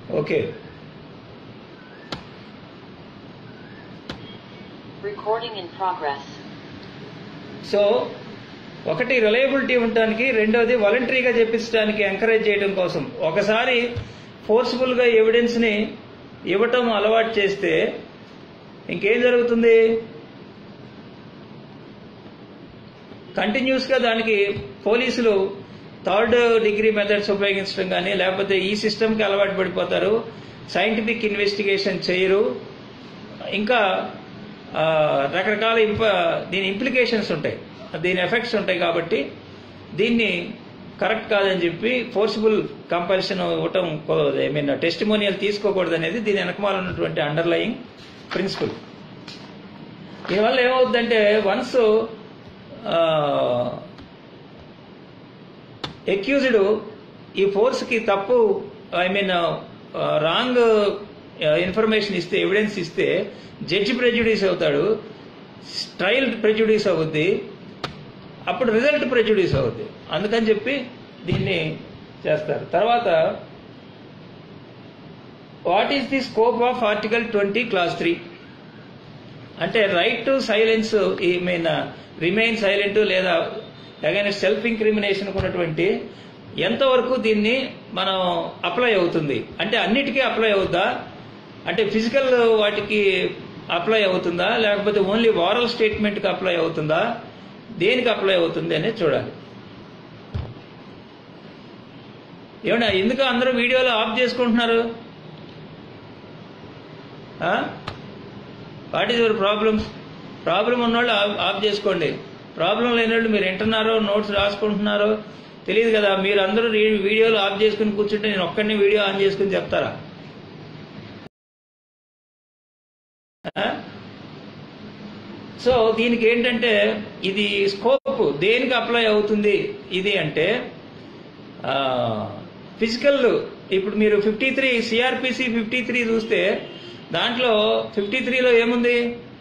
Okay. Recording in progress. So ఒకటి reliability ఉండటానికి, రెండోది వాలంటరీగా చెప్పించడానికి ఎంకరేజ్ చేయడం కోసం. ఒకసారి ఫోర్స్ఫుల్గా ఎవిడెన్స్ని ఇవ్వటం అలవాటు చేస్తే ఇంకేం జరుగుతుంది? కంటిన్యూస్గా దానికి పోలీసులు థర్డ్ డిగ్రీ మెథడ్స్ ఉపయోగించడం కానీ, లేకపోతే ఈ సిస్టమ్కి అలవాటు పడిపోతారు, సైంటిఫిక్ ఇన్వెస్టిగేషన్ చేయరు, ఇంకా రకరకాల దీని ఇంప్లికేషన్స్ ఉంటాయి, దీని ఎఫెక్ట్స్ ఉంటాయి. కాబట్టి దీన్ని కరెక్ట్ కాదని చెప్పి ఫోర్సిబుల్ కంపల్షన్ ఇవ్వటం, ఐ మీన్ టెస్టిమోనియల్ తీసుకోకూడదు అనేది దీని వెనకమాల ఉన్నటువంటి అండర్లయింగ్ ప్రిన్సిపల్. దీనివల్ల ఏమవుతుందంటే వన్స్ అక్యూజ్డ్ ఈ ఫోర్స్కి తప్పు, ఐ మీన్ రాంగ్ ఇన్ఫర్మేషన్ ఇస్తే, ఎవిడెన్స్ ఇస్తే జడ్జి ప్రెజ్యుడిస్ అవుతాడు, ట్రయల్ ప్రెజ్యుడిస్ అవుద్ది, అప్పుడు రిజల్ట్ ప్రెజ్యుడిస్ అవుద్ది. అందుకని చెప్పి దీన్ని చేస్తారు. తర్వాత what is the scope of article 20 clause 3 అంటే right to silence, I mean remain silent లేదా అగైన్స్ సెల్ఫ్ ఇంక్రిమినేషన్ ఉన్నటువంటి ఎంతవరకు దీన్ని మనం అప్లై అవుతుంది అంటే అన్నిటికీ అప్లై అవుద్దా, అంటే ఫిజికల్ వాటికి అప్లై అవుతుందా, లేకపోతే ఓన్లీ వారల్ స్టేట్మెంట్కి అప్లై అవుతుందా, దేనికి అప్లై అవుతుంది అనేది చూడాలి. ఏమన్నా ఎందుకు అందరూ వీడియోలో ఆఫ్ చేసుకుంటున్నారు? What is your problems? Problem ఉన్నవాళ్ళు ఆఫ్ చేసుకోండి, ప్రాబ్లం లేని వాళ్ళు మీరు వింటున్నారో నోట్స్ రాసుకుంటున్నారో తెలియదు కదా. మీరు అందరూ వీడియోలు ఆఫ్ చేసుకుని కూర్చుంటే నేను ఒక్కడిని వీడియో ఆన్ చేసుకుని చెప్తారా? సో దీనికి ఏంటంటే ఇది స్కోప్ దేనికి అప్లై అవుతుంది ఇది అంటే ఫిజికల్. ఇప్పుడు మీరు 53 సిఆర్పిసి 53 చూస్తే దాంట్లో 53లో ఏముంది,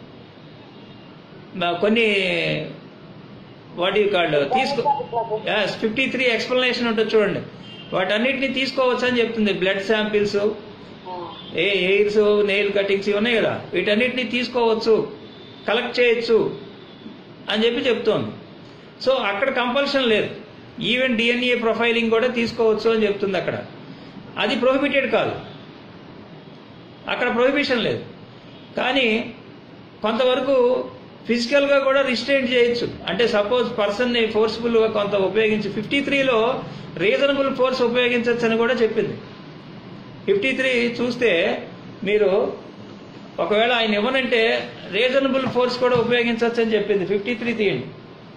కొన్ని వాటి కాళ్ళు తీసుకో 53 ఎక్స్ప్లెనేషన్ ఉంటుంది చూడండి, వాటన్నిటిని తీసుకోవచ్చు అని చెప్తుంది. Blood samples, hairs, nail cuttings ఉన్నాయి కదా, వీటన్నిటిని తీసుకోవచ్చు, కలెక్ట్ చేయొచ్చు అని చెప్పి చెప్తోంది. సో అక్కడ కంపల్షన్ లేదు, ఈవెన్ డిఎన్ఏ ప్రొఫైలింగ్ కూడా తీసుకోవచ్చు అని చెప్తుంది. అక్కడ అది ప్రొహిబిటెడ్ కాదు, అక్కడ ప్రొహిబిషన్ లేదు. కానీ కొంతవరకు ఫిజికల్గా కూడా రిస్ట్రెయింట్ చేయొచ్చు. అంటే సపోజ్ పర్సన్ని ఫోర్స్ఫుల్గా కొంత ఉపయోగించి 53లో రీజనబుల్ ఫోర్స్ ఉపయోగించవచ్చు అని కూడా చెప్పింది. 53 చూస్తే మీరు ఒకవేళ ఆయన ఇవ్వనంటే రీజనబుల్ ఫోర్స్ కూడా ఉపయోగించవచ్చు అని చెప్పింది. 53 తీయండి.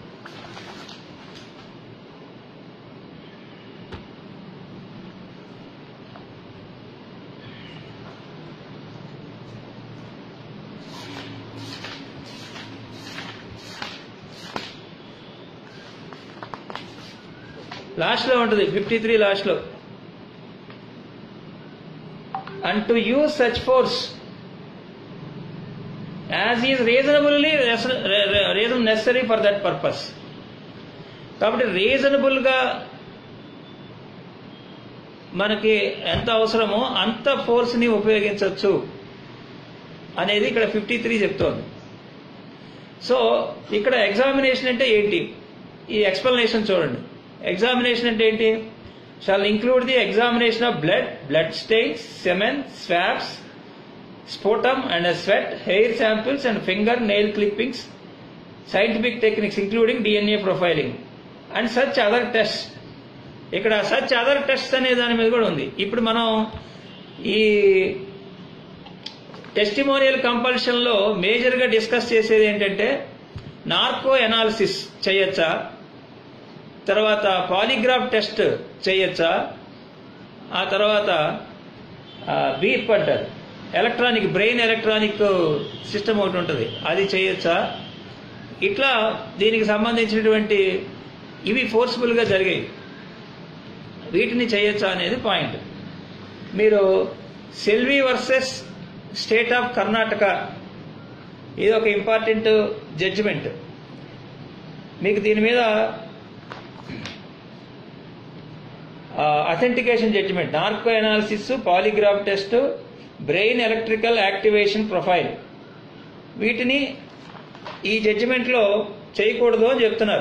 లాస్ట్లో ఉంటుంది 53 లాస్ట్లో. And to use such force as is reasonably necessary for that purpose. కాబట్టి రీజనబుల్గా మనకి ఎంత అవసరమో అంత ఫోర్స్ని ఉపయోగించవచ్చు అనేది ఇక్కడ 53 చెప్తోంది. సో ఇక్కడ ఎగ్జామినేషన్ అంటే ఏంటి, ఈ ఎక్స్ప్లెనేషన్ చూడండి. ఎగ్జామినేషన్ అంటే ఏంటి? Shall include the examination of blood stains, semen, swabs, sputum and sweat, hair samples and fingernail clippings, scientific techniques including DNA profiling and such other test. ఇక్కడ such other test అనే దాని మీద కూడా ఉంది. ఇప్పుడు మనం ఈ టెస్టిమోనియల్ కంపల్షన్లో మేజర్గా డిస్కస్ చేసేది ఏంటంటే నార్కో ఎనాలిసిస్ చేయొచ్చా, తర్వాత పాలిగ్రాఫ్ టెస్ట్ చేయొచ్చా, ఆ తర్వాత బీప్ అంటారు, ఎలక్ట్రానిక్ బ్రెయిన్ ఎలక్ట్రానిక్ సిస్టమ్ ఒకటి ఉంటుంది, అది చేయొచ్చా, ఇట్లా దీనికి సంబంధించినటువంటి ఇవి ఫోర్స్ఫుల్గా జరిగాయి, వీటిని చేయొచ్చా అనేది పాయింట్. మీరు Selvi versus state of Karnataka, ఇది ఒక ఇంపార్టెంట్ జడ్జిమెంట్. మీకు దీని మీద authentication judgement, narco analysis, polygraph test, brain electrical activation profile, వీటిని ఈ జడ్జిమెంట్లో చేయకూడదు అని చెప్తున్నారు.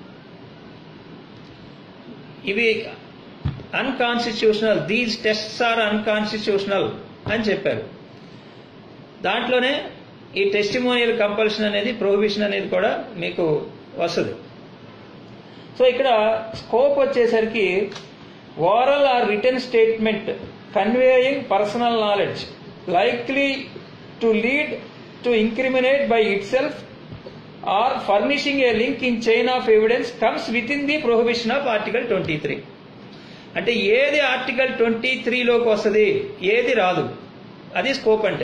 ఇవి unconstitutional, these tests are unconstitutional అని చెప్పారు. దాంట్లోనే ఈ టెస్టిమోనియల్ కంపల్షన్ అనేది, ప్రొహిబిషన్ అనేది కూడా మీకు వస్తుంది. సో ఇక్కడ స్కోప్ వచ్చేసరికి oral or written statement conveying personal knowledge likely to lead to incriminate by itself or furnishing a link in chain of evidence comes within the prohibition of article 23. అంటే ఏది article 23లోకి వస్తుంది, ఏది రాదు, అది scope. అంటే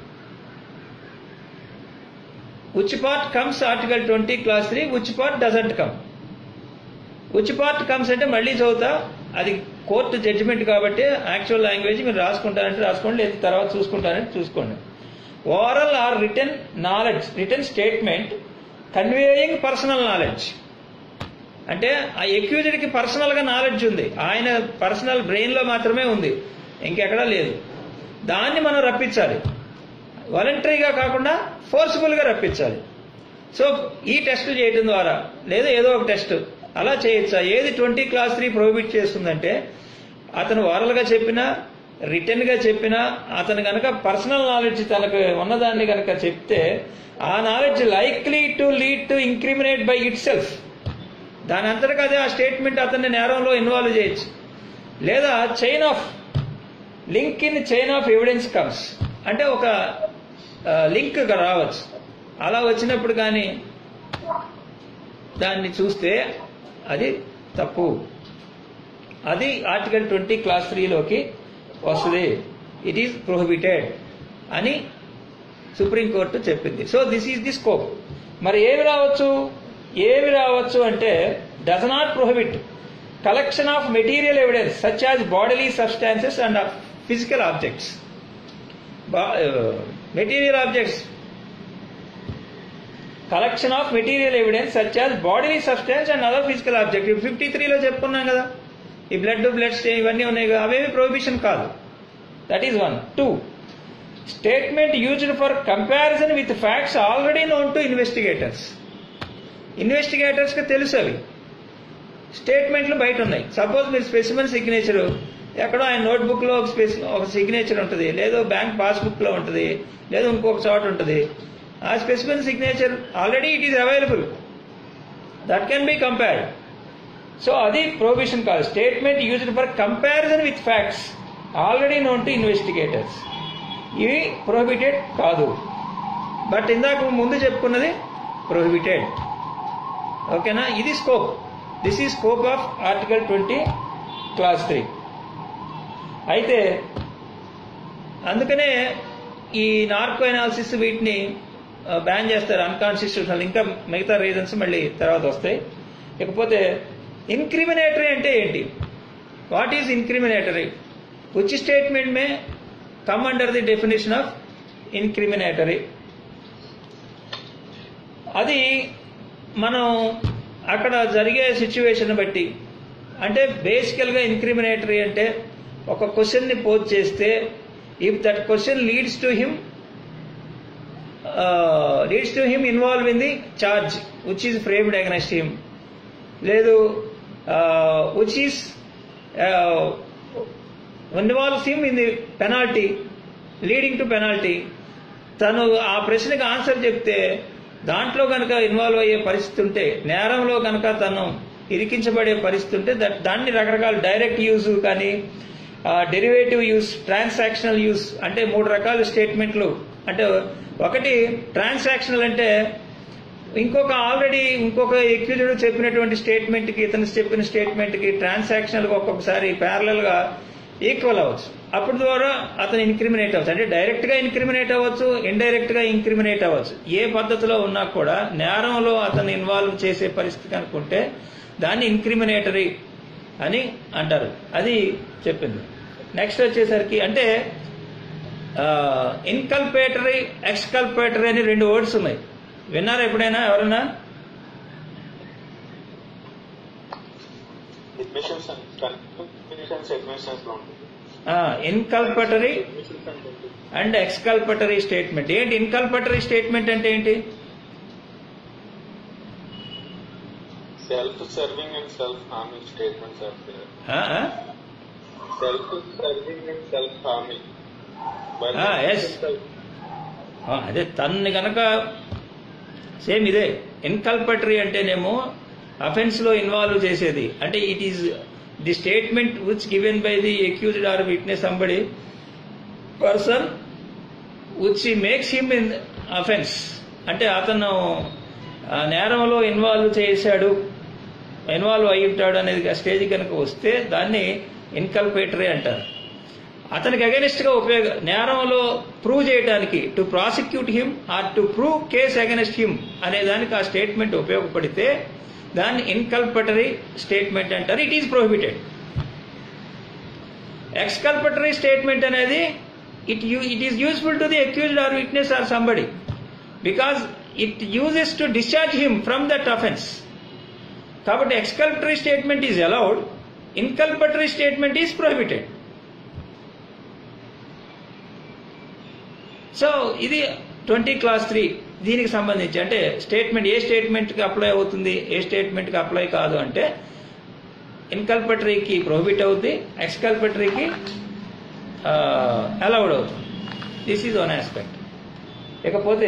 which part comes article 20 clause 3, which part doesn't come. which part comes అంటే మళ్ళీ చదువుతా, అది కోర్టు జడ్జిమెంట్ కాబట్టి యాక్చువల్ లాంగ్వేజ్ మీరు రాసుకుంటారంటే రాసుకోండి, లేదు తర్వాత చూసుకుంటారంటే చూసుకోండి. Oral or written knowledge, written statement conveying personal knowledge అంటే ఆ ఎక్యూజ్డ్కి పర్సనల్గా నాలెడ్జ్ ఉంది, ఆయన పర్సనల్ బ్రెయిన్లో మాత్రమే ఉంది, ఇంకెక్కడా లేదు. దాన్ని మనం రప్పించాలి, వాలంటరీగా కాకుండా ఫోర్స్ఫుల్గా రప్పించాలి. సో ఈ టెస్ట్ చేయడం ద్వారా, లేదా ఏదో ఒక టెస్ట్ అలా చేయొచ్చా? ఏది 20 clause 3 ప్రొహిబిట్ చేస్తుందంటే, అతను ఓరల్గా చెప్పినా రిటర్న్గా చెప్పినా అతను కనుక పర్సనల్ నాలెడ్జ్ తనకు ఉన్నదాన్ని కనుక చెప్తే, ఆ knowledge likely to lead to incriminate by itself, దాని అంతటికి అదే ఆ స్టేట్మెంట్ అతన్ని నేరంలో ఇన్వాల్వ్ చేయొచ్చు. లేదా chain of link in chain of evidence comes అంటే ఒక లింక్ రావచ్చు. అలా వచ్చినప్పుడు కానీ దాన్ని చూస్తే అది తప్పు, అది ఆర్టికల్ 20 clause 3లోకి వస్తుంది, ఇట్ ఈస్ ప్రొహిబిటెడ్ అని సుప్రీంకోర్టు చెప్పింది. So this is the scope. మరి ఏమి రావచ్చు అంటే, does not prohibit collection of material evidence such as bodily substances and physical objects. Material objects, collection of material evidence such as bodily substance and other physical object. 53లో చెప్పుకున్నాం కదా, ఈ blood stay ఇవన్నీ ఉన్నాయి కదా, అవేమి ప్రొహిబిషన్ కాదు. That is 1. 2, statement used for comparison with facts already known to investigators. ఇన్వెస్టిగేటర్స్కి తెలుసు అవి, స్టేట్మెంట్లు బయట ఉన్నాయి. సపోజ్ మీరు స్పెసిమన్ సిగ్నేచర్ ఎక్కడో ఆయన నోట్బుక్లో ఒక సిగ్నేచర్ ఉంటుంది, లేదో బ్యాంక్ పాస్బుక్లో ఉంటుంది, లేదో ఇంకొక చోట ఉంటుంది. ఆ specimen signature already it is available, that can be compared. So అది ప్రొహిబిషన్ కాదు. Statement used for comparison with facts already known to investigators, ఇవి ప్రొహిబిటెడ్ కాదు. బట్ ఇందాక ముందు చెప్పుకున్నది ప్రొహిబిటెడ్. ఓకేనా? ఇది scope. This is scope of article 20 clause 3. అయితే అందుకనే ఈ నార్కో అనాలిసిస్ వీటిని బ్యాన్ చేస్తారు, అన్కాన్స్టిట్యూషనల్. ఇంకా మిగతా రీజన్స్ మళ్ళీ తర్వాత వస్తాయి. ఇకపోతే ఇంక్రిమినేటరీ అంటే ఏంటి? What is incriminatory? Which statement may come under the definition of incriminatory? అది మనం అక్కడ జరిగే సిచ్యువేషన్ బట్టి, అంటే బేసికల్గా ఇంక్రిమినేటరీ అంటే ఒక క్వశ్చన్ని పోజ్ చేస్తే, if that question leads to him involve in the charge which is framed against him, లేదు which is involves him in the penalty, leading to penalty. తను ఆ ప్రశ్నకి ఆన్సర్ చెప్తే దాంట్లో కనుక ఇన్వాల్వ్ అయ్యే పరిస్థితి ఉంటే, నేరంలో కనుక తను ఇరికించబడే పరిస్థితి ఉంటే, దాన్ని రకరకాల డైరెక్ట్ యూజ్ కానీ డెరివేటివ్ యూస్, ట్రాన్సాక్షనల్ యూస్ అంటే 3 రకాల స్టేట్మెంట్లు. అంటే ఒకటి ట్రాన్సాక్షనల్ అంటే ఇంకొక ఎక్యూజ్డ్ చెప్పినటువంటి స్టేట్మెంట్కి ఇతను చెప్పిన స్టేట్మెంట్కి ట్రాన్సాక్షనల్గా ఒక్కొక్కసారి ప్యారలల్గా ఈక్వల్ అవ్వచ్చు. అప్పుడు ద్వారా అతను ఇన్క్రిమినేట్ అవ్వచ్చు. అంటే డైరెక్ట్గా ఇన్క్రిమినేట్ అవ్వచ్చు, ఇండైరెక్ట్గా ఇంక్రిమినేట్ అవ్వచ్చు. ఏ పద్ధతిలో ఉన్నా కూడా నేరంలో అతను ఇన్వాల్వ్ చేసే పరిస్థితి అనుకుంటే దాన్ని ఇంక్రిమినేటరీ అని అంటారు. అది చెప్పింది. నెక్స్ట్ వచ్చేసరికి అంటే ఇన్కల్పేటరీ, ఎక్స్కల్పేటరీ అని 2 వర్డ్స్ ఉన్నాయి. విన్నారా ఎప్పుడైనా ఎవరన్నా? కన్ఫ్యూషన్స్ అడ్మిషన్స్ లో ఉంటుంది. Inculpatory and exculpatory statement. ఏంటి ఇన్కల్పటరీ స్టేట్మెంట్ అంటే ఏంటి? Self serving and self harming statements are there. Self serving and self harming. Yes, అదే తన్ని కనుక సేమ్ ఇదే. ఇన్కల్పటరీ అంటేనేమో అఫెన్స్ లో ఇన్వాల్వ్ చేసేది. అంటే it is the statement which given by the accused or witness somebody person which makes him in offence. అంటే అతను నేరంలో ఇన్వాల్వ్ అయి ఉంటాడు అనేది స్టేజ్ కనుక వస్తే దాన్ని ఇన్కల్పేటరీ అంటారు. అతనికి అగెనిస్ట్ గా నేరంలో ప్రూవ్ చేయడానికి, to prosecute him or to prove case against him అనే దానికి ఆ స్టేట్మెంట్ ఉపయోగపడితే దాన్ని ఇన్కల్పటరీ స్టేట్మెంట్ అంటారు. It is prohibited. Exculpatory statement అనేది it is useful to the accused or witness or somebody because it uses to discharge him from that offence. కాబట్టి exculpatory statement is allowed, inculpatory statement is prohibited. So ఇది 20 Clause 3 దీనికి సంబంధించి. అంటే statement ఏ స్టేట్మెంట్కి apply అవుతుంది, ఏ స్టేట్మెంట్కి apply కాదు అంటే ఇన్కల్పటరీకి prohibit అవుతుంది, ఎక్స్కల్పటరీకి అలౌడ్ అవుతుంది. This is one aspect. ఇకపోతే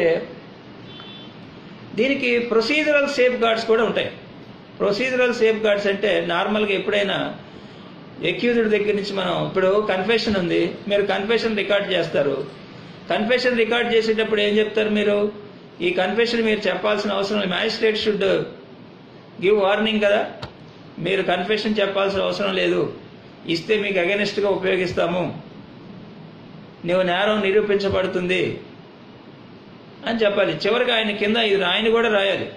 దీనికి ప్రొసీజరల్ సేఫ్ గార్డ్స్ కూడా ఉంటాయి. ప్రొసీజరల్ సేఫ్ గార్డ్స్ అంటే నార్మల్గా ఎప్పుడైనా అక్యూజ్డ్ దగ్గర నుంచి మనం ఇప్పుడు కన్ఫెషన్ ఉంది, మీరు కన్ఫెషన్ రికార్డ్ చేస్తారు. కన్ఫెషన్ రికార్డ్ చేసేటప్పుడు ఏం చెప్తారు? మీరు ఈ కన్ఫెషన్ మీరు చెప్పాల్సిన అవసరం లేదు. మ్యాజిస్ట్రేట్ షుడ్ గివ్ వార్నింగ్ కదా, మీరు కన్ఫెషన్ చెప్పాల్సిన అవసరం లేదు, ఇస్తే మీకు అగెనిస్ట్ గా ఉపయోగిస్తాము, నువ్వు నేరం నిరూపించబడుతుంది అని చెప్పాలి. చివరికి ఆయన కింద ఇది ఆయన కూడా రాయాలి.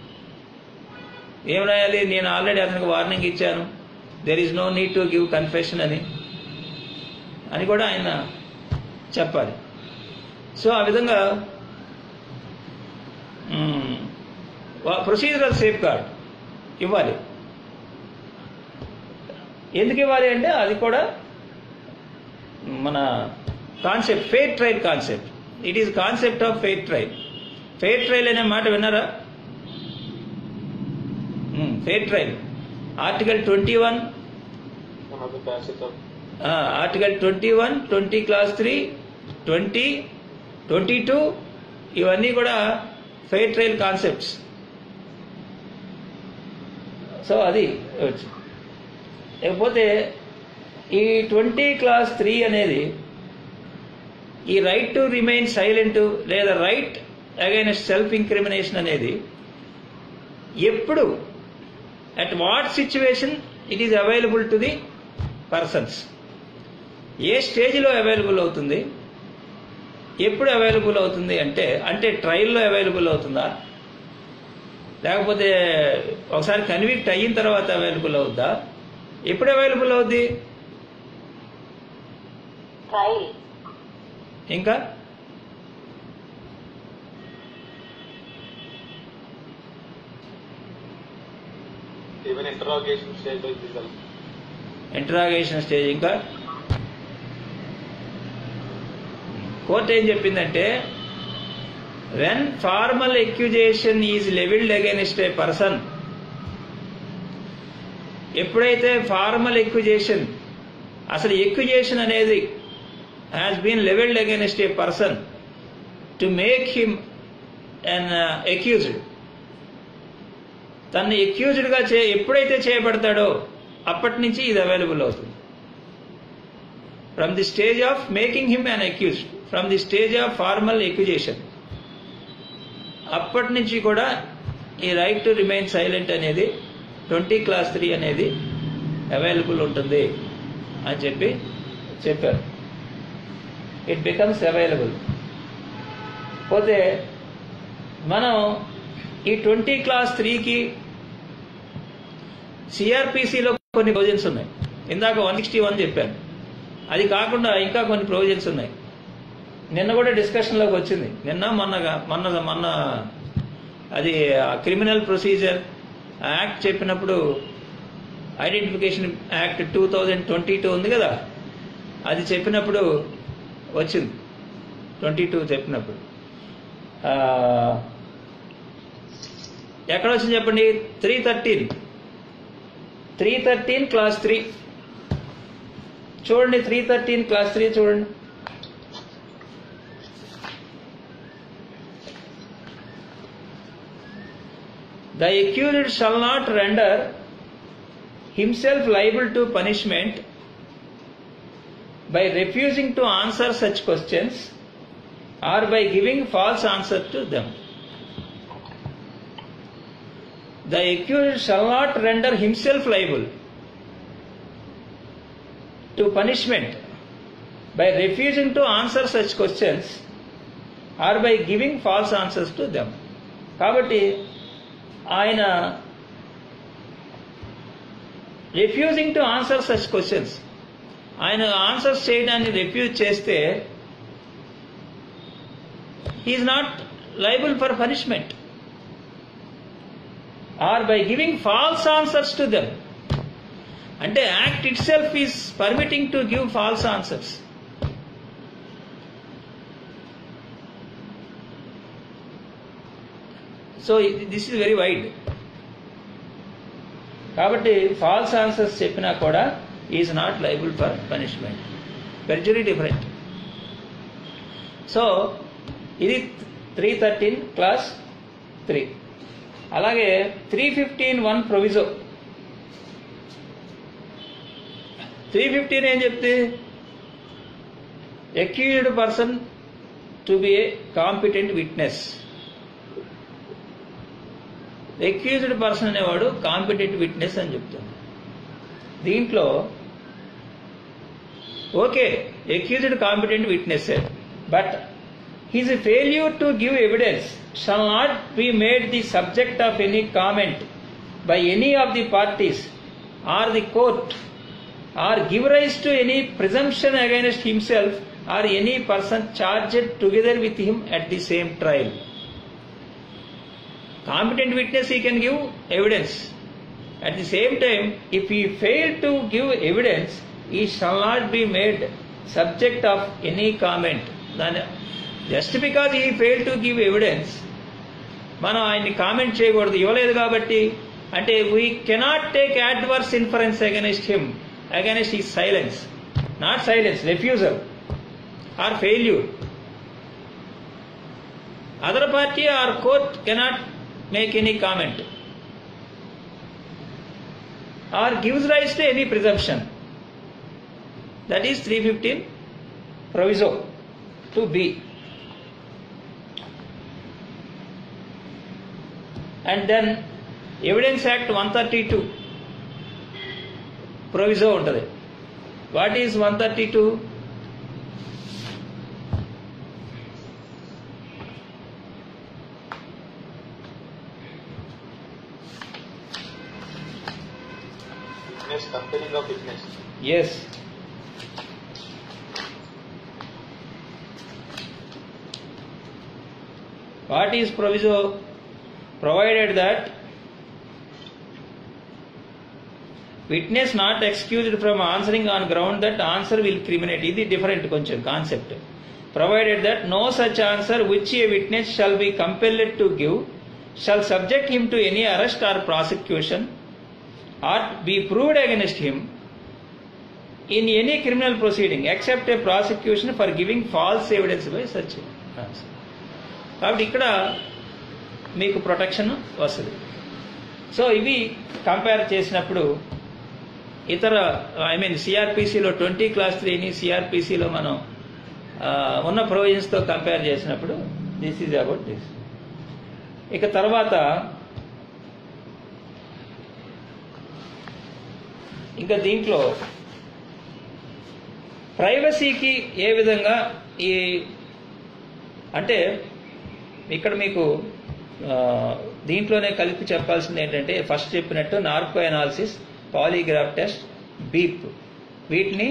ఏం రాయాలి? నేను ఆల్రెడీ అతనికి వార్నింగ్ ఇచ్చాను, there is no need to give confession అని కూడా ఆయన చెప్పాలి. సో ఆ విధంగా ప్రొసీజరల్ సేఫ్ గార్డ్ ఇవ్వాలి. ఎందుకు ఇవ్వాలి అంటే అది కూడా మన concept, fair trial concept. It is concept of fair trial. Fair trial అనే మాట విన్నారా? Fair trial article 21, article 21, 20 Clause 3, 20, 22 ఇవన్నీ కూడా ఫెయిర్ ట్రయల్ కాన్సెప్ట్స్. సో అది వచ్చు. లేకపోతే ఈ 20 Clause 3 అనేది ఈ రైట్ టు రిమైన్ సైలెంట్ లేదా రైట్ అగైనెస్ట్ సెల్ఫ్ ఇంక్రిమినేషన్ అనేది ఎప్పుడు, at what situation it is available to the persons, ఏ స్టేజ్లో అవైలబుల్ అవుతుంది, ఎప్పుడు అవైలబుల్ అవుతుంది అంటే ట్రయల్లో అవైలబుల్ అవుతుందా, లేకపోతే ఒకసారి కన్విక్ట్ అయిన తర్వాత అవైలబుల్ అవుద్దా, ఎప్పుడు అవైలబుల్ అవుద్ది? ఇంకా ఇంటరాగేషన్ స్టేజ్. ఇంకా కోర్టు ఏం చెప్పిందంటే when formal accusation is levelled against a person, ఎప్పుడైతే ఫార్మల్ ఎక్యూజేషన్, అసలు ఎక్యూజేషన్ అనేది has been levelled against a person to make him an accused, తను అక్యూజ్డ్ గా ఎప్పుడైతే చేయబడతాడో అప్పటి నుంచి ఇది అవైలబుల్ అవుతుంది. From the stage of making him an accused, from the stage of formal accusation, అప్పటి నుంచి కూడా ఈ రైట్ టు రిమైన్ సైలెంట్ అనేది 20 Clause 3 అనేది అవైలబుల్ ఉంటుంది అని చెప్పారు. It becomes available. పోతే మనం ఈ 20 Clause 3కి సిఆర్పిసిలో కొన్ని ప్రొవిజన్స్ ఉన్నాయి. ఇందాక 161 చెప్పాను, అది కాకుండా ఇంకా కొన్ని ప్రొవిజన్స్ ఉన్నాయి. నిన్న కూడా డిస్కషన్లోకి వచ్చింది. మొన్న అది క్రిమినల్ ప్రొసీజర్ యాక్ట్ చెప్పినప్పుడు ఐడెంటిఫికేషన్ యాక్ట్ 2022 ఉంది కదా, అది చెప్పినప్పుడు వచ్చింది. 22 చెప్పినప్పుడు ఎక్కడ వచ్చింది చెప్పండి? 313 క్లాస్ 3 చూడండి. 313 క్లాస్ 3 చూడండి. The accused shall not render himself liable to punishment by refusing to answer such questions or by giving false answers to them. The accused shall not render himself liable to punishment by refusing to answer such questions or by giving false answers to them. కాబట్టి ఆయన refusing to answer such questions, ఆయన answers చేయడాన్ని refuse చేస్తే he is not liable for punishment or by giving false answers to them. అంటే act itself is permitting to give false answers. So this is very wide. కాబట్టి false answers చెప్పినా కూడా is not liable for punishment. Perjury different. So ఇది 313 class 3. అలాగే 315(1) proviso. 315 ఏం చెప్తే, accused person to be a competent witness. Accused person అనేవాడు competent witness అని చెప్తుంది. దీంట్లో okay, accused competent witness, but his failure to give evidence shall not be made the subject of any comment by any of the parties or the court or give rise to any presumption against himself or any person charged together with him at the same trial. Competent witness, he can give evidence. At the same time, if he failed to give evidence, he shall not be made subject of any comment. Then, just because he failed to give evidence, మనం ఆయన్ని comment చేయకూడదు, ఇవ్వలేదు కాబట్టి. అంటే we cannot take adverse inference against him, against his silence. Not silence, refusal or failure. Other party or court cannot make any comment or gives rise to any presumption. That is 315 proviso to B. And then Evidence Act 132 proviso untadi. What is 132? Compelling of witness. Yes. What is proviso? Provided that witness not excused from answering on ground that answer will criminate. This is different concept. Provided that no such answer which a witness shall be compelled to give shall subject him to any arrest or prosecution or be proved against him in any criminal proceeding except a prosecution for giving false evidence by such answer. కాబట్టి ఇక్కడ మీకు protection వస్తుంది. So ఇవి compare చేసినప్పుడు ఇతర సిఆర్పిసిలో 20 class 3ని సిఆర్పిసిలో మనం ఉన్న ప్రొవిజన్స్తో కంపేర్ చేసినప్పుడు దిస్ ఈజ్ అబౌట్ దిస్. ఇక తర్వాత ఇంకా దీంట్లో ప్రైవసీకి ఏ విధంగా ఈ అంటే ఇక్కడ మీకు దీంట్లోనే కలిపి చెప్పాల్సింది ఏంటంటే, ఫస్ట్ చెప్పినట్టు narco analysis, polygraph test, BEAP, వీటిని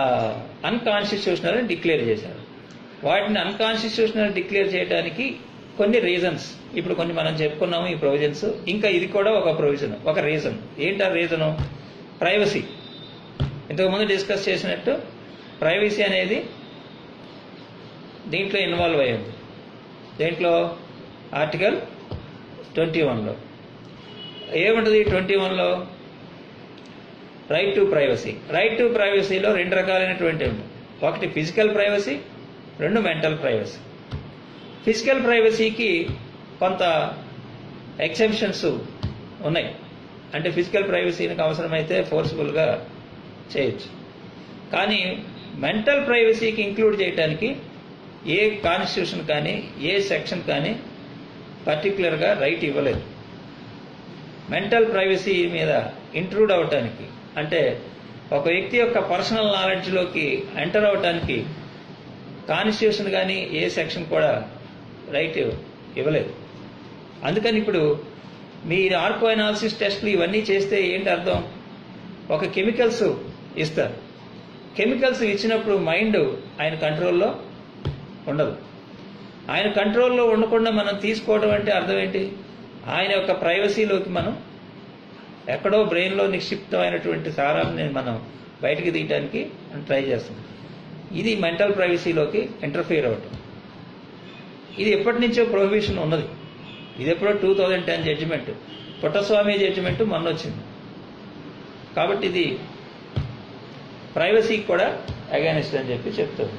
అన్కాన్స్టిట్యూషనల్ అని డిక్లేర్ చేశారు. వాటిని అన్కాన్స్టిట్యూషనల్ డిక్లేర్ చేయడానికి కొన్ని రీజన్స్, ఇప్పుడు కొన్ని మనం చెప్పుకున్నాము ఈ ప్రొవిజన్స్, ఇంకా ఇది కూడా ఒక ప్రొవిజన్, ఒక రీజన్. ఏంటి ఆ రీజను? ప్రైవసీ. ఇంతకుముందు డిస్కస్ చేసినట్టు ప్రైవసీ అనేది దీంట్లో ఇన్వాల్వ్ అయ్యింది. దేంట్లో? ఆర్టికల్ 21లో ఏముంటుంది? 21లో right to privacy. Right to ప్రైవసీలో రెండు రకాలైనటువంటి ఉంది. ఒకటి ఫిజికల్ ప్రైవసీ, రెండు మెంటల్ ప్రైవసీ. ఫిజికల్ ప్రైవసీకి కొంత ఎక్సెప్షన్స్ ఉన్నాయి. అంటే ఫిజికల్ ప్రైవసీకి అవసరమైతే ఫోర్స్ఫుల్గా చేయొచ్చు. కానీ మెంటల్ ప్రైవసీకి ఇంక్లూడ్ చేయడానికి ఏ కాన్స్టిట్యూషన్ కానీ ఏ సెక్షన్ కానీ పర్టికులర్గా రైట్ ఇవ్వలేదు. మెంటల్ ప్రైవసీ మీద ఇంట్రూడ్ అవటానికి, అంటే ఒక వ్యక్తి యొక్క పర్సనల్ నాలెడ్జ్లోకి ఎంటర్ అవటానికి కాన్స్టిట్యూషన్ కానీ ఏ సెక్షన్ కూడా రైట్ ఇవ్వలేదు. అందుకని ఇప్పుడు మీ ఆర్కో అనాలిసిస్ టెస్ట్లు ఇవన్నీ చేస్తే ఏంటి అర్థం? ఒక కెమికల్స్ ఇస్తారు. కెమికల్స్ ఇచ్చినప్పుడు మైండ్ ఆయన కంట్రోల్లో ఉండదు. ఆయన కంట్రోల్లో ఉండకుండా మనం తీసుకోవడం అంటే అర్థం ఏంటి? ఆయన యొక్క ప్రైవసీలోకి మనం ఎక్కడో బ్రెయిన్లో నిక్షిప్తమైనటువంటి సారాన్ని మనం బయటికి తీయడానికి ట్రై చేస్తాం. ఇది మెంటల్ ప్రైవసీలోకి ఇంటర్ఫియర్ అవ్వటం. ఇది ఎప్పటి నుంచో ప్రొహిబిషన్ ఉన్నది. ఇది ఎప్పుడో 2010 జడ్జిమెంట్, పుట్టస్వామి జడ్జిమెంట్ మొన్న వచ్చింది. కాబట్టి ఇది ప్రైవసీకి కూడా అగైనెస్ట్ అని చెప్పి చెప్తుంది.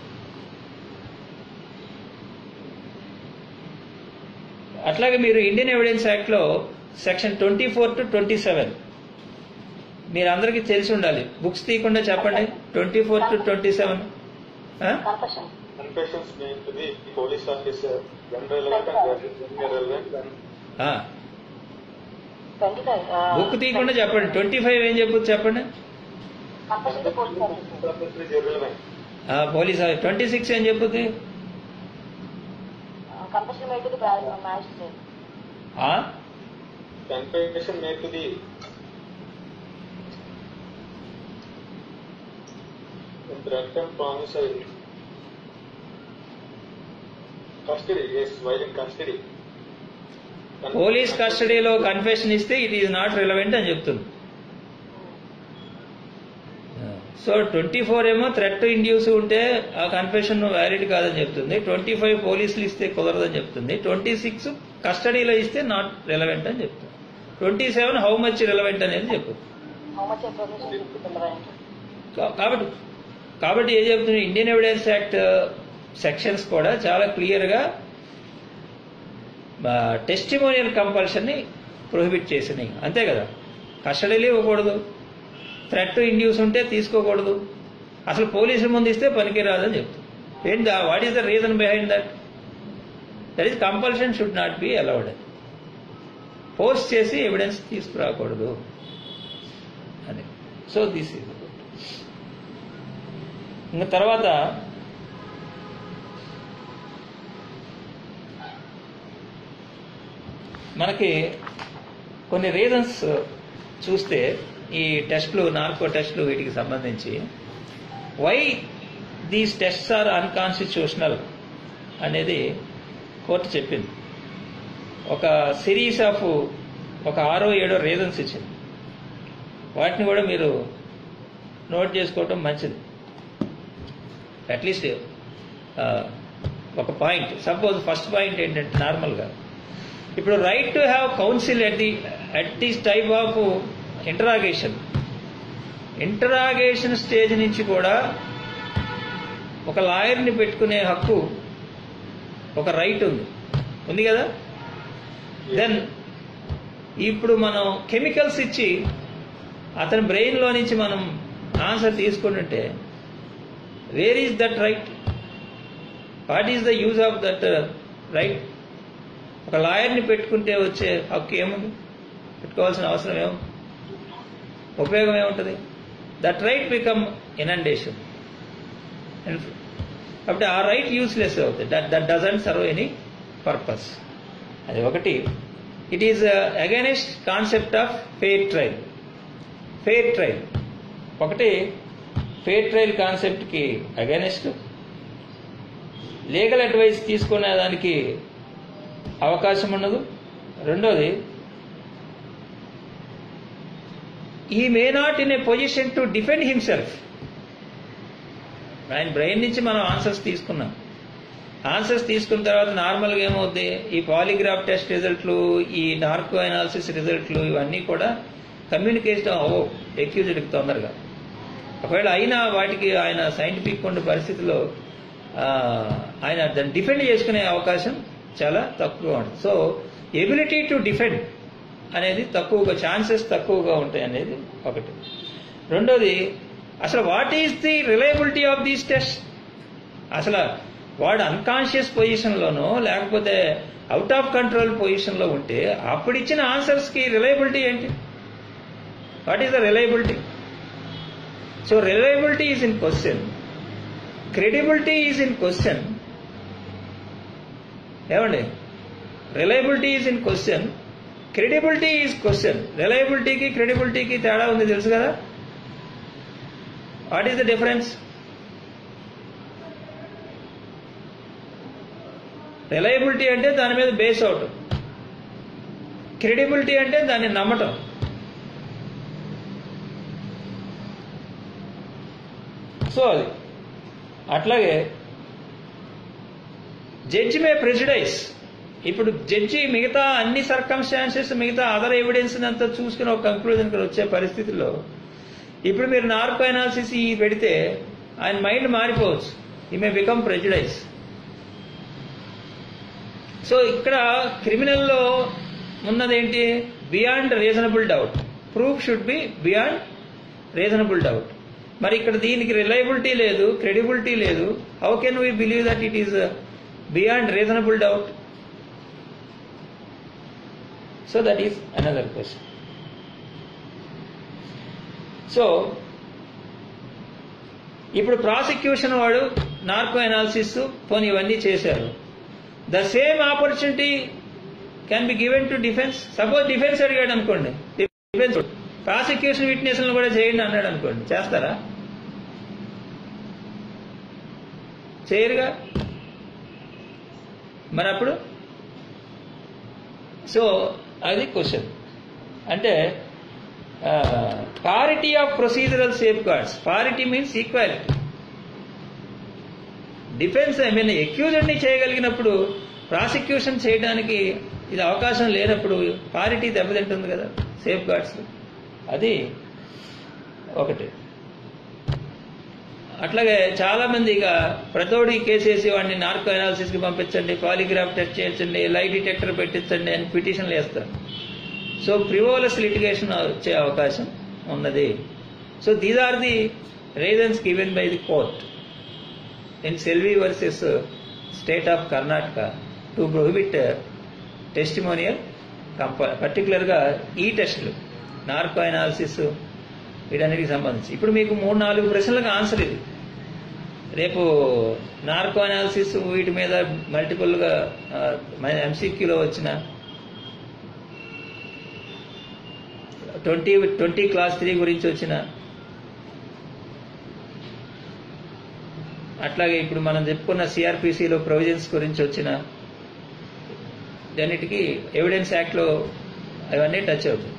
అట్లాగే మీరు ఇండియన్ ఎవిడెన్స్ యాక్ట్లో సెక్షన్ 24 to 27 మీరందరికీ తెలిసి ఉండాలి. బుక్స్ తీయకుండా చెప్పండి. 24 to 27 Confessions made to the police officer when relevant and irrelevant. Book తీయకుండా చెప్పండి. 25 ఏం చెప్పొచ్చు చెప్పండి. పోలీస్ 26 ఏం చెప్పుద్ది? Confession made to the threat and promissory custody. Yes, while in custody. Police కస్టడీలో కన్ఫెషన్ ఇస్తే ఇట్ ఈజ్ నాట్ రిలవెంట్ అని చెప్తుంది. సో 24 ఏమో థ్రెట్ ఇండ్యూస్ ఉంటే ఆ కన్ఫెషన్ వ్యాలిడ్ కాదని చెప్తుంది. 25 పోలీసులు ఇస్తే కుదరదని చెప్తుంది. 26 కస్టడీలో ఇస్తే నాట్ రిలవెంట్ అని చెప్తుంది. 27 హౌ మచ్ రిలవెంట్ అనేది చెప్తుంది. కాబట్టి ఏం చెప్తుంది? ఇండియన్ ఎవిడెన్స్ యాక్ట్ సెక్షన్స్ కూడా చాలా క్లియర్గా టెస్టిమోనియల్ కంపల్షన్ని ప్రొహిబిట్ చేసినాయి. అంతే కదా. కస్టడీలో ఇవ్వకూడదు, థ్రెట్ ఇండ్యూస్ ఉంటే తీసుకోకూడదు, అసలు పోలీసుల ముందు ఇస్తే పనికిరాదని చెప్తుంది. ఏంటి? What is the reason behind that? That is compulsion should not be allowed. Force చేసి ఎవిడెన్స్ తీసుకురాకూడదు అని. సో దిస్ ఈజ్ ఇంకా తర్వాత మనకి కొన్ని రీజన్స్ చూస్తే ఈ టెస్ట్లు, నార్కో టెస్ట్లు, వీటికి సంబంధించి why these tests are unconstitutional అనేది కోర్టు చెప్పింది. ఒక సిరీస్ ఆఫ్ ఒక 6-7 రీజన్స్ ఇచ్చింది. వాటిని కూడా మీరు నోట్ చేసుకోవటం మంచిది. అట్లీస్ట్ ఒక పాయింట్. సపోజ్ ఫస్ట్ పాయింట్ ఏంటంటే నార్మల్గా ఇప్పుడు right to have counsel at this type of interrogation stage నుంచి కూడా ఒక లాయర్ని పెట్టుకునే హక్కు, ఒక రైట్ ఉంది కదా. దెన్ ఇప్పుడు మనం కెమికల్స్ ఇచ్చి అతని బ్రెయిన్లో నుంచి మనం ఆన్సర్ తీసుకుంటుంటే where is that right? What is the use of that right? ఒక లాయర్ని పెట్టుకుంటే వచ్చే హక్కు ఏముంది? పెట్టుకోవాల్సిన అవసరం ఏముంది? ఉపయోగం ఏముంటుంది? That right become inundation. కాబట్టి ఆ రైట్ యూస్లెస్ అవుతుంది. That doesn't serve any purpose. అది ఒకటి. It is against concept of fair trial. Fair trial ఒకటి ఫెయిర్ ట్రయల్ కాన్సెప్ట్కి అగైనెస్ట్. లీగల్ అడ్వైస్ తీసుకునే దానికి అవకాశం ఉండదు. రెండోది, he may not in a position to defend himself. ఆయన బ్రెయిన్ నుంచి మనం ఆన్సర్స్ తీసుకున్నాం. ఆన్సర్స్ తీసుకున్న తర్వాత నార్మల్గా ఏమవుద్ది, ఈ పాలిగ్రాఫ్ టెస్ట్ రిజల్ట్లు, ఈ నార్కో అనాలిసిస్ రిజల్ట్లు ఇవన్నీ కూడా కమ్యూనికేషన్ అవ్వవు ఎక్యూజ్డ్కి తొందరగా. ఒకవేళ అయినా వాటికి ఆయన సైంటిఫిక్ ఉన్న పరిస్థితిలో ఆయన దాన్ని డిఫెండ్ చేసుకునే అవకాశం చాలా తక్కువగా ఉంటుంది. సో ఎబిలిటీ టు డిఫెండ్ అనేది తక్కువగా, ఛాన్సెస్ తక్కువగా ఉంటాయి అనేది ఒకటి. రెండోది, అసలు what is the reliability of these test? అసలు వాడు అన్కాన్షియస్ పొజిషన్లోనో లేకపోతే అవుట్ ఆఫ్ కంట్రోల్ పొజిషన్లో ఉంటే అప్పుడు ఇచ్చిన ఆన్సర్స్కి రిలయబిలిటీ ఏంటి? What is the reliability? So reliability is in question, credibility is in question. ఏమండి, reliability is in question, credibility is question. రిలయబిలిటీకి క్రెడిబిలిటీకి తేడా ఉంది, తెలుసు కదా? What is the difference? Reliability అంటే దాని మీద బేస్ అవటం, క్రెడిబిలిటీ అంటే దాన్ని నమ్మటం. సో అది అట్లాగే జడ్జి మే ప్రెజుడైజ్. ఇప్పుడు జడ్జి మిగతా అన్ని సర్కమ్స్టాన్సెస్, మిగతా అదర్ ఎవిడెన్స్ అంతా చూసుకుని ఒక కంక్లూజన్కి వచ్చే పరిస్థితుల్లో ఇప్పుడు మీరు నార్కో అనాలిసిస్ పెడితే ఆయన మైండ్ మారిపోవచ్చు, ఈ మే బికమ్ ప్రెజుడైజ్. సో ఇక్కడ క్రిమినల్లో ఉన్నదేంటి? Beyond reasonable doubt. Proof should be beyond reasonable doubt. మరి ఇక్కడ దీనికి రిలయబిలిటీ లేదు, క్రెడిబిలిటీ లేదు. How can we believe that it is beyond reasonable doubt? So that is another question. So ఇప్పుడు prosecution వాడు నార్కో అనాలిసిస్ పోనీ ఇవన్నీ చేశారు. The same opportunity can be given to defence. Suppose defence అడిగాడు అనుకోండి, defence prosecution విట్నెస్లను కూడా చేయండి అన్నాడు అనుకోండి, చేస్తారా? చేయరుగా. మరి అప్పుడు సో అది క్వశ్చన్. అంటే parity of procedural safeguards. Parity means equality. Defence ఎక్యూజ్డ్ని చేయగలిగినప్పుడు ప్రాసిక్యూషన్ చేయడానికి ఇది అవకాశం లేనప్పుడు పారిటీ దెబ్బతింటుంది కదా సేఫ్ గార్డ్స్. అది ఒకటి. అట్లాగే చాలా మంది ఇక ప్రతోడి కేసేసి వాడిని నార్కో అనాలిసిస్కి పంపించండి, పాలిగ్రాఫ్ టెస్ట్ చేయించండి, లై డిటెక్టర్ పెట్టించండి అని పిటిషన్లు వేస్తారు. సో ఫ్రివోలస్ లిటిగేషన్ వచ్చే అవకాశం ఉన్నది. So these are the reasons given by the court in Selvi versus state of Karnataka to prohibit testimonial పర్టికులర్గా ఈ టెస్టులు, నార్కో అనాలిసిస్ వీటన్నిటికి సంబంధించి. ఇప్పుడు మీకు 3-4 ప్రశ్నలకు ఆన్సర్ ఇది. రేపు నార్కో అనాలిసిస్ వీటి మీద మల్టిపుల్గా ఎంసీక్యూలో వచ్చిన 20 క్లాస్ 3 గురించి వచ్చిన, అట్లాగే ఇప్పుడు మనం చెప్పుకున్న సిఆర్పిసిలో ప్రొవిజన్స్ గురించి వచ్చిన దాన్నిటికి ఎవిడెన్స్ యాక్ట్లో అవన్నీ టచ్ అవుతాయి.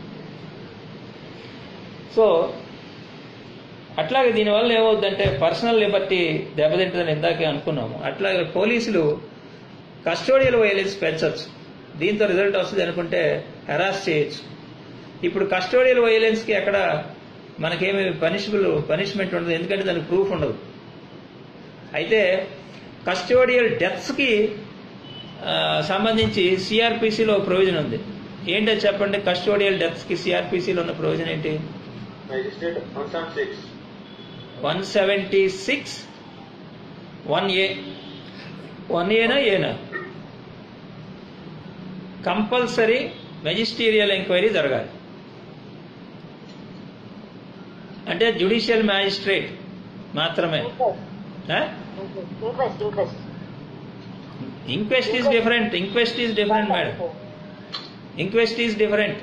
సో అట్లాగే దీనివల్ల ఏమవుతుందంటే పర్సనల్ లిబర్టీ దెబ్బతింటుందని ఇందాకే అనుకున్నాము. అట్లాగే పోలీసులు కస్టోడియల్ వైలెన్స్ పెంచవచ్చు, దీంతో రిజల్ట్ వస్తుంది అనుకుంటే హెరాస్ చేయొచ్చు. ఇప్పుడు కస్టోడియల్ వైలెన్స్కి అక్కడ మనకేమి పనిష్మెంట్ ఉండదు, ఎందుకంటే దానికి ప్రూఫ్ ఉండదు. అయితే కస్టోడియల్ డెత్స్కి సంబంధించి సిఆర్పిసిలో ప్రొవిజన్ ఉంది. ఏంటో చెప్పండి, కస్టోడియల్ డెత్స్కి సిఆర్పిసిలో ఉన్న ప్రొవిజన్ ఏంటి? 176 1A. 1Aనా ఏనా? కంపల్సరీ మెజిస్టీరియల్ ఎంక్వైరీ జరగాలి. అంటే జ్యుడిషియల్ మ్యాజిస్ట్రేట్ మాత్రమే. Inquest is different. Madam, inquest is different.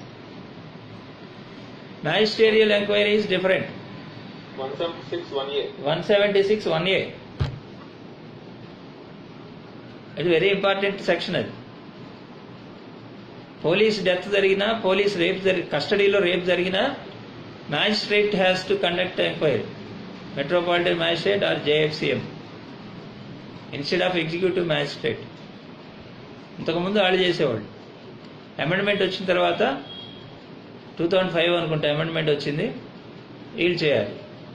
Magisterial enquiry is different. 176 1A. అది వెరీ ఇంపార్టెంట్ సెక్షన్. అది పోలీస్ డెత్ జరిగినా, పోలీస్ రేప్ కస్టడీలో రేప్ జరిగినా magistrate has to conduct enquiry, metropolitan magistrate or JFCM instead of executive magistrate. ఇంతకుముందు వాళ్ళు చేసేవాళ్ళు. Amendment వచ్చిన తర్వాత 2005 అనుకుంటా అమెండ్మెంట్ వచ్చింది, వీళ్ళు చేయాలి.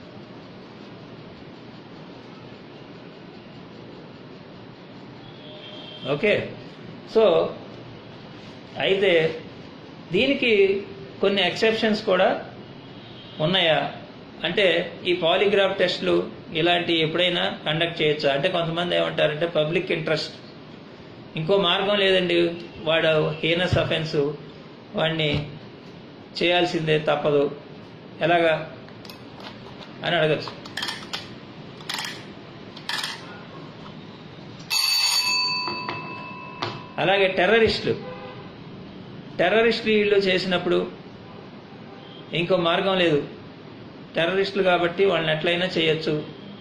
ఓకే, సో అయితే దీనికి కొన్ని ఎక్సెప్షన్స్ కూడా ఉన్నాయా అంటే ఈ పాలిగ్రాఫ్ టెస్టులు ఇలాంటి ఎప్పుడైనా కండక్ట్ చేయొచ్చా అంటే కొంతమంది ఏమంటారంటే పబ్లిక్ ఇంట్రెస్ట్, ఇంకో మార్గం లేదండి, వాడు హీనస్ అఫెన్స్, వాడిని చేయాల్సిందే తప్పదు, ఎలాగా అని అడగచ్చు. అలాగే టెర్రరిస్టులు వీళ్ళు చేసినప్పుడు ఇంకో మార్గం లేదు, టెర్రరిస్టులు కాబట్టి వాళ్ళని ఎట్లయినా చేయొచ్చు.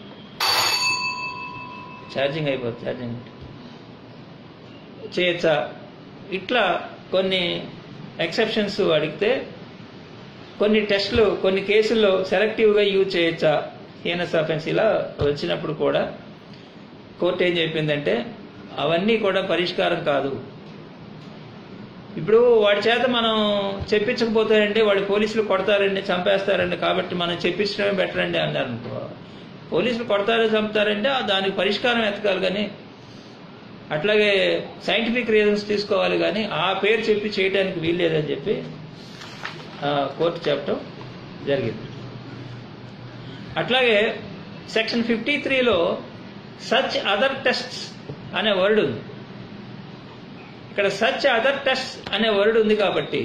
ఛార్జింగ్ అయిపోతుంది, ఛార్జింగ్ చేయొచ్చా, ఇట్లా కొన్ని ఎక్సెప్షన్స్ అడిగితే కొన్ని టెస్టులు కొన్ని కేసుల్లో సెలెక్టివ్గా యూజ్ చేయొచ్చా హీనస్ అఫెన్స్ ఇలా వచ్చినప్పుడు కూడా కోర్టు ఏం చెప్పిందంటే అవన్నీ కూడా పరిష్కారం కాదు. ఇప్పుడు వాడి చేత మనం చెప్పించకపోతారండి, వాడి పోలీసులు కొడతారండి, చంపేస్తారండి, కాబట్టి మనం చెప్పించడమే బెటర్ అండి అన్నారు అనుకో. పోలీసులు కొడతారు, చంపుతారంటే దానికి పరిష్కారం ఎతకాలి, కానీ అట్లాగే సైంటిఫిక్ రీజన్స్ తీసుకోవాలి, కానీ ఆ పేరు చెప్పి చేయడానికి వీల్లేదని చెప్పి కోర్టు చెప్పడం జరిగింది. అట్లాగే సెక్షన్ 53లో సచ్ అదర్ టెస్ట్స్ అనే వర్డ్ ఉంది. ఇక్కడ సచ్ అదర్ టెస్ట్ అనే వర్డ్ ఉంది కాబట్టి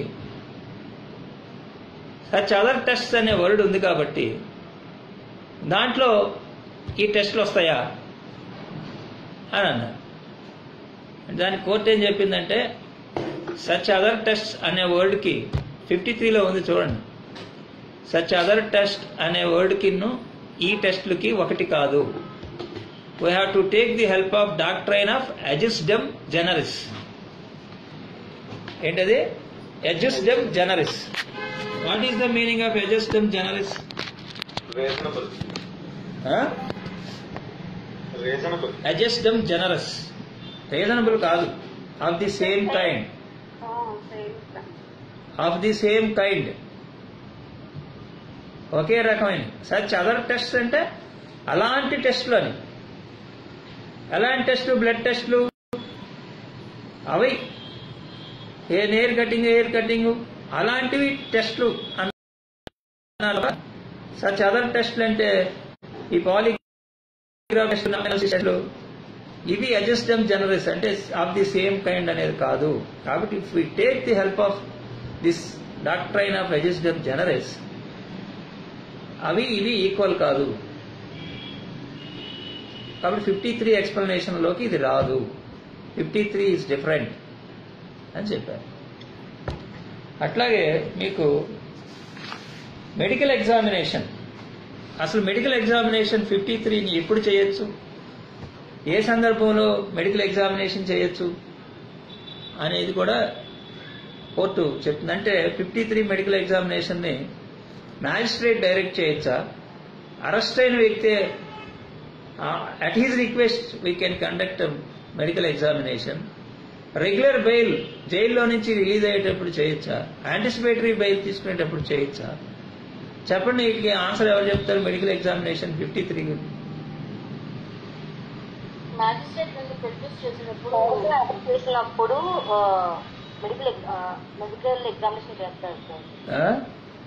దాంట్లో ఈ టెస్టులు వస్తాయా అని అన్నారు. దానికి కోర్టు ఏం చెప్పిందంటే సచ్ అదర్ టెస్ట్ అనే వర్డ్కి 53లో ఉంది చూడండి, సచ్ అదర్ టెస్ట్ అనే వర్డ్కి ఈ టెస్టులకి ఒకటి కాదు. We have to take the help of doctrine of adjustum generis. ఏంటది? adjustum generis. What is the meaning of adjustum generis? Reasonable. Reasonable. Adjustum generis. Reasonable కాదు. Of the same kind. Of the same kind. ఒకే రకమైన such other test అంటే అలాంటి టెస్టులు అని. ఎలాంటి టెస్టులు? Blood టెస్టులు అవి, హెయిర్ కటింగ్ అలాంటివి టెస్టులు అన్నారు. సచ్ అదర్ టెస్టులు అంటే ఈ పాలిగ్రాఫ్ టెస్టులు ఇవి అడ్జస్టమ్ జనరస్ అంటే ఆఫ్ ది సేమ్ కైండ్ అనేది కాదు. కాబట్టి if we take the help of this doctrine of ejusdem generis అవి ఇవి ఈక్వల్ కాదు. కాబట్టి 53 ఎక్స్ప్లెనేషన్లోకి ఇది రాదు. 53 ఈజ్ డిఫరెంట్ అని చెప్పారు. అట్లాగే మీకు మెడికల్ ఎగ్జామినేషన్, అసలు మెడికల్ ఎగ్జామినేషన్ 53ని ఎప్పుడు చేయొచ్చు, ఏ సందర్భంలో మెడికల్ ఎగ్జామినేషన్ చేయొచ్చు అనేది కూడా కోర్టు చెప్తుంది. అంటే 53 మెడికల్ ఎగ్జామినేషన్ని మ్యాజిస్ట్రేట్ డైరెక్ట్ చేయొచ్చా, అరెస్ట్ అయిన వ్యక్తే at his request we can conduct a medical examination, regular bail జైల్లో నుంచి రిలీజ్ అయ్యేటప్పుడు చేయొచ్చా, యాంటిసిపేటరీ బెయిల్ తీసుకునేటప్పుడు చేయొచ్చా? చెప్పండి, వీటికి ఆన్సర్ ఎవరు చెప్తారు? మెడికల్ ఎగ్జామినేషన్ 53 మ్యాజిస్ట్రేట్ నుండి ప్రొడ్యూస్ చేసినప్పుడు మెడికల్ ఎగ్జామినేషన్ చేస్తారు sir.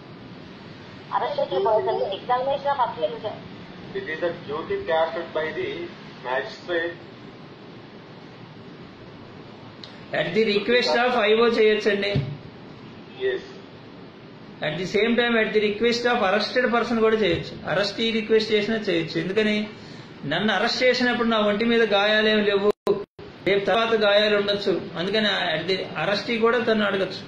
Examination of official. It is a duty carried by the magistrate. At the request of IO చేయొచ్చండి. Yes. At the same time at the request of arrested person కూడా చేయొచ్చు. అరెస్టీ request చేసినా చేయొచ్చు. ఎందుకని, నన్ను arrest చేసినప్పుడు నా ఒంటి మీద గాయాలేమి లేవు, రేపు తర్వాత గాయాలు ఉండొచ్చు, అందుకని అరెస్టీ కూడా తను అడగచ్చు.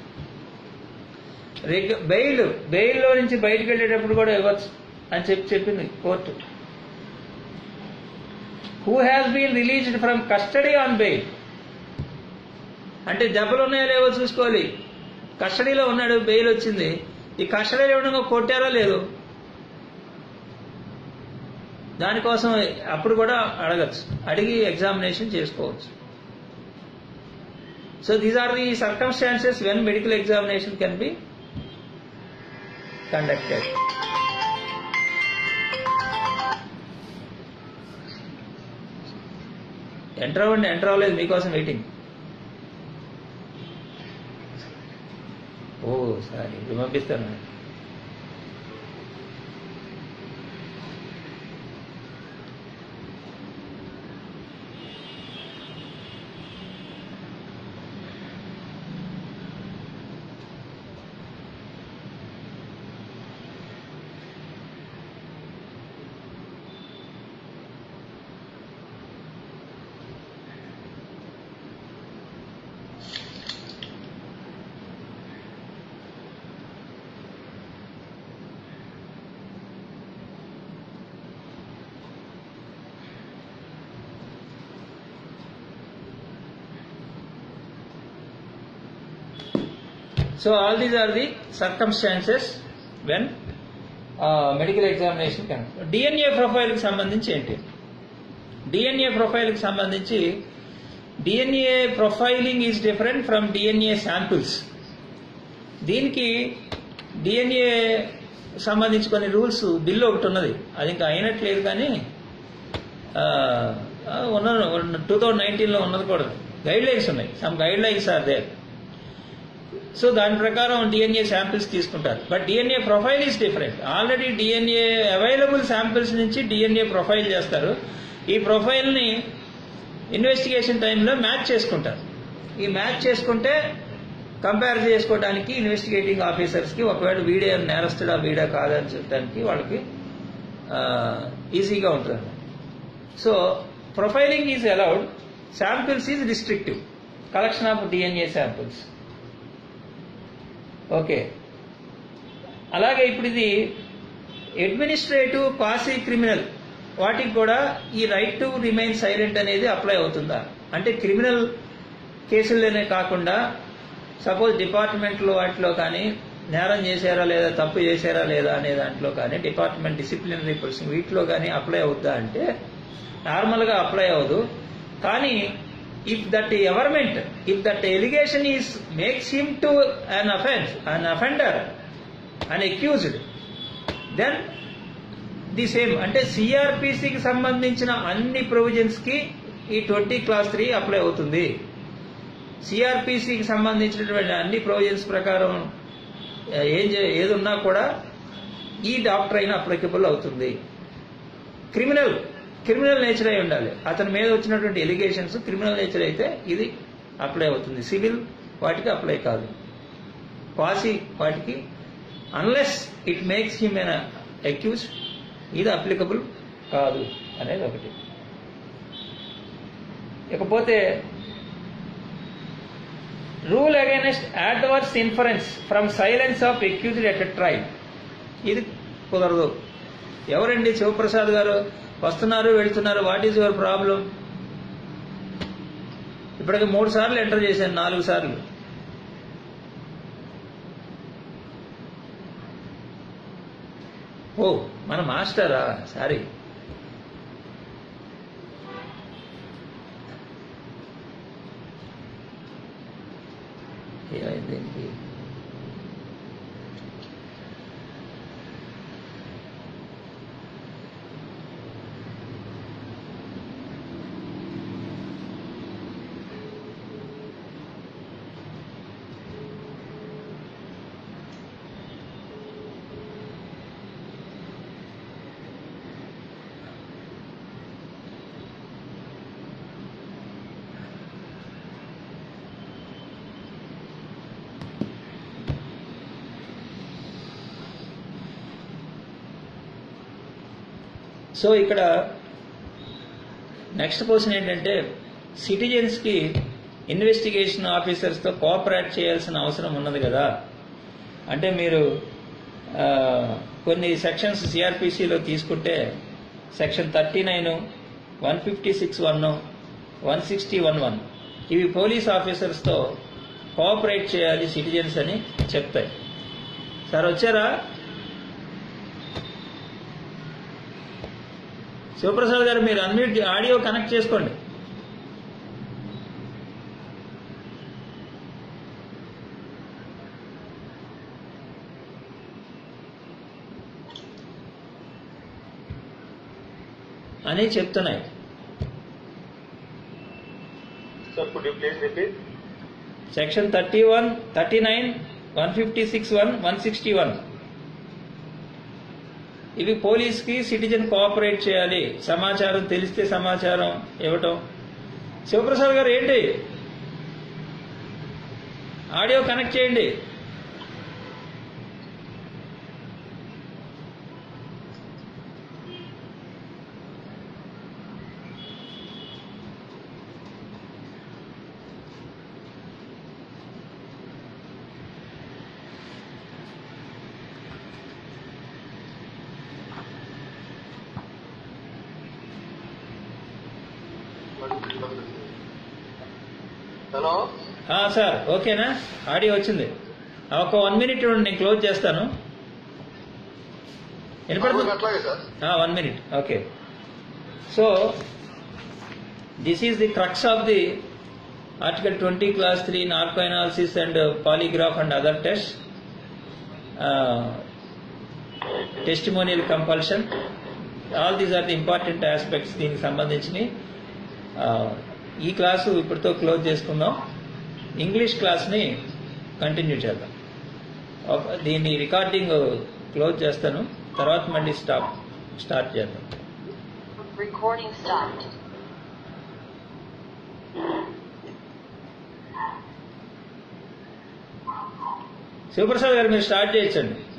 బెయిల్లో నుంచి బయటకు వెళ్ళేటప్పుడు కూడా ఇవ్వచ్చు అని చెప్పింది court. Who has been released from custody on bail, అంటే దెబ్బలు ఉన్నాయో లేవో చూసుకోవాలి. కస్టడీలో ఉన్నాడు, బెయిల్ వచ్చింది, ఈ కస్టడీలో ఉండగా కొట్టారో లేదు, దానికోసం అప్పుడు కూడా అడగచ్చు, అడిగి ఎగ్జామినేషన్ చేసుకోవచ్చు. So these are the circumstances when medical examination can be conducted. Enter అవ్వండి, ఎంటర్ అవ్వలేదు, మీకోసం వెయిటింగ్. ఓ సారీ, ఇప్పుడు పంపిస్తాను. So all these are the circumstances when medical examination can. DNA profile కి సంబంధించి ఏంటి? DNA profile కి సంబంధించి DNA profiling is different from DNA samples. దీనికి DNA సంబంధించి కొన్ని రూల్స్ బిల్లు ఒకటి ఉన్నది, అది ఇంకా అయినట్లేదు కానీ 2019లో ఉన్నది కూడా. గైడ్ లైన్స్ ఉన్నాయి, some guidelines are there. So దాని ప్రకారం డిఎన్ఏ శాంపిల్స్ తీసుకుంటారు. But DNA profile is different. Already DNA available samples నుంచి డిఎన్ఏ ప్రొఫైల్ చేస్తారు. ఈ ప్రొఫైల్ని ఇన్వెస్టిగేషన్ టైంలో మ్యాచ్ చేసుకుంటారు. ఈ మ్యాచ్ చేసుకుంటే కంపేర్ చేసుకోవడానికి ఇన్వెస్టిగేటింగ్ ఆఫీసర్స్కి ఒకవేళ వీడే నేరస్తుడా వీడా కాదని చెప్పడానికి వాళ్ళకి ఈజీగా ఉంటుంది. So profiling is allowed, samples is restrictive, collection of DNA samples. Okay, అలాగే ఇప్పుడు ఇది అడ్మినిస్ట్రేటివ్, క్వాసీ క్రిమినల్ వాటికి కూడా ఈ రైట్ టు రిమైన్ సైలెంట్ అనేది అప్లై అవుతుందా అంటే క్రిమినల్ కేసుల్లోనే కాకుండా సపోజ్ డిపార్ట్మెంట్లో వాటిలో కానీ నేరం చేశారా లేదా, తప్పు చేశారా లేదా అనే దాంట్లో కానీ, డిపార్ట్మెంట్ డిసిప్లినరీ ప్రొసీడింగ్ వీటిలో కానీ అప్లై అవుద్దా అంటే నార్మల్గా అప్లై అవ్వదు. కానీ if that averment, if that allegation is makes him to an offense, an offender, an accused, then the same అంటే సిఆర్పిసికి సంబంధించిన అన్ని ప్రొవిజన్స్ కి ఈ 20(3) అప్లై అవుతుంది. సిఆర్పిసికి సంబంధించినటువంటి అన్ని ప్రొవిజన్స్ ప్రకారం ఏదున్నా కూడా ఈ డాక్ట్రైన్ అప్లికబుల్ అవుతుంది. క్రిమినల్ నేచర్ అయి ఉండాలి, అతని మీద వచ్చినటువంటి ఎలిగేషన్స్ క్రిమినల్ నేచర్ అయితే ఇది అప్లై అవుతుంది. సివిల్ వాటికి అప్లై కాదు. క్వాసీ వాటికి unless it makes him an accused ఇది అప్లికబుల్ కాదు అనేది ఒకటి. ఇకపోతే rule against adverse inference from silence of accused at a trial, ఇది కుదరదు. ఎవరండి శివప్రసాద్ గారు వస్తున్నారు వెళ్తున్నారు, వాట్ ఈజ్ యువర్ ప్రాబ్లం? ఇప్పటికి 3 సార్లు ఎంటర్ చేశాను, 4 సార్లు. ఓ మన మాస్టరా, సారీ. ఏమైంది? సో ఇక్కడ నెక్స్ట్ క్వశ్చన్ ఏంటంటే, సిటిజన్స్కి ఇన్వెస్టిగేషన్ ఆఫీసర్స్తో కోఆపరేట్ చేయాల్సిన అవసరం ఉన్నది కదా. అంటే మీరు కొన్ని సెక్షన్స్ సిఆర్పిసిలో తీసుకుంటే సెక్షన్ 39, 156(1), 160(11) ఇవి పోలీస్ ఆఫీసర్స్తో కోఆపరేట్ చేయాలి సిటిజన్స్ అని చెప్తాయి. సార్ వచ్చారా? శివప్రసాద్ గారు మీరు అన్మ్యూట్ ఆడియో కనెక్ట్ చేసుకోండి. అని చెప్తున్నాయి. Sir, could you please repeat? Section 31, 39, 156(1), 161 ఇవి పోలీస్కి సిటిజన్ కోఆపరేట్ చేయాలి, సమాచారం తెలిస్తే సమాచారం ఇవ్వటం. శివప్రసాద్ గారు ఏంటి ఆడియో కనెక్ట్ చేయండి. Hello? సార్ ఓకేనా? ఆడియో వచ్చింది. ఒక 1 minute నేను క్లోజ్ చేస్తాను. వినపడుతుంది? అట్లాగే sir. 1 minute. Okay. So this is the crux of the Article 20, Class 3, narcoanalysis and polygraph and other tests, testimonial compulsion. All these are the important aspects దీనికి సంబంధించి. ఈ క్లాసు ఇప్పటితో క్లోజ్ చేసుకుందాం. ఇంగ్లీష్ క్లాస్ని కంటిన్యూ చేద్దాం. దీన్ని రికార్డింగ్ క్లోజ్ చేస్తాను, తర్వాత మళ్ళీ స్టార్ట్ చేద్దాం. Recording stopped. శివప్రసాద్ గారు మీరు స్టార్ట్ చేయొచ్చండి.